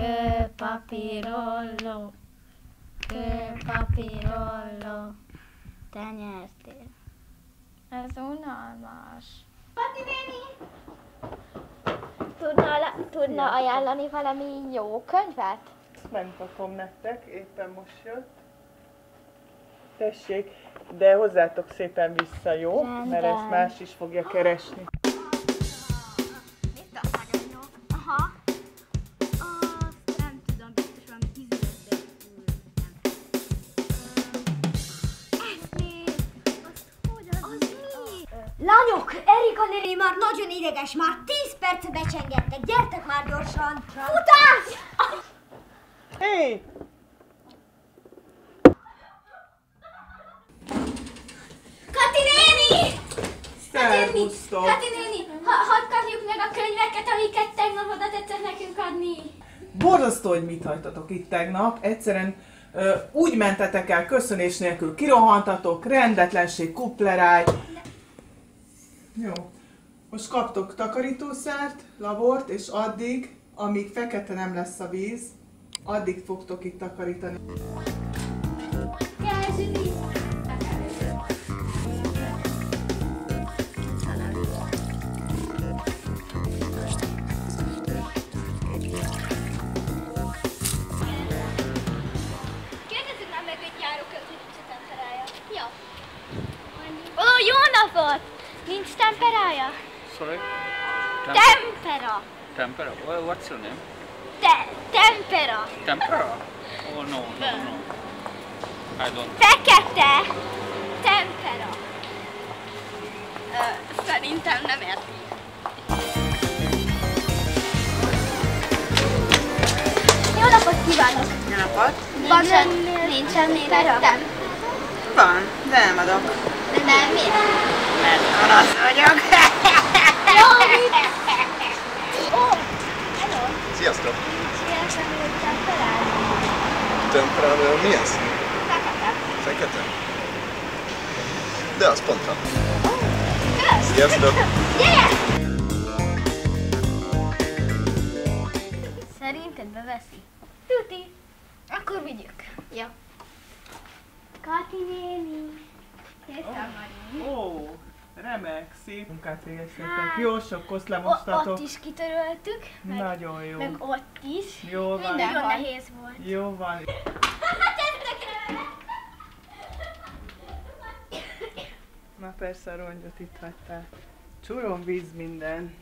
Kőpapírolló, kőpapírolló, te nyertél. Ez unalmas. Pati néni! Tudna ajánlani valami jó könyvet? Megmutatom nektek, éppen most jött. Tessék, de hozzátok szépen vissza, jó? Rendben. Mert ezt más is fogja keresni. Mit a nagyon jó? Aha. Azt nem tudom, biztos valami ízlet, de nem. Ezt nézd! Azt hogy az mi? Lányok, Erika néni már nagyon ideges, már 10 perce becsengettek, gyertek már gyorsan! Futás! Hé! Kati néni! Szervusztok! Kati néni, hadd kapjuk meg a könyveket, amiket tegnap oda tetszett nekünk adni. Borzasztó, hogy mit hagytatok itt tegnap. Egyszerűen úgy mentetek el köszönés nélkül, kirohantatok, rendetlenség, kupleráj. Jó. Most kaptok takarítószert, labort, és addig, amíg fekete nem lesz a víz, addig fogtok itt takarítani. Kérdezzük már meg, hogy járókönyv nincs a temperája. Jó. Ó, jó napot! Nincs temperája? Sorry? Tempera! Tempera? What's your name? Tempera! Tempera? Oh no, no, no. I don't. Fekete! Tempera! Szerintem nem érti. Jó napot kívánok! Jó napot! Nincs ennél tempera? Van, de nem adok. De nem, miért? Mert orosz vagyok. Jó, mit? Ó, hello! Sziasztok! Sziasztok, hogy temperája? Temperáról mi ez? Fekete. Fekete? De az pont van. Kösz! Sziasztok! Gyere! Szerinted beveszi? Tuti. Akkor vigyük. Jó. Kati néni. Ó, remek, szép munkát végeztetek. Jó sok koszt lemostatok. Ott is kitöröltük, Nagyon jó. meg ott is. Jó van. Nagyon nehéz volt. Jó van. Na persze a rongyot itt hagytál. Csuron víz minden.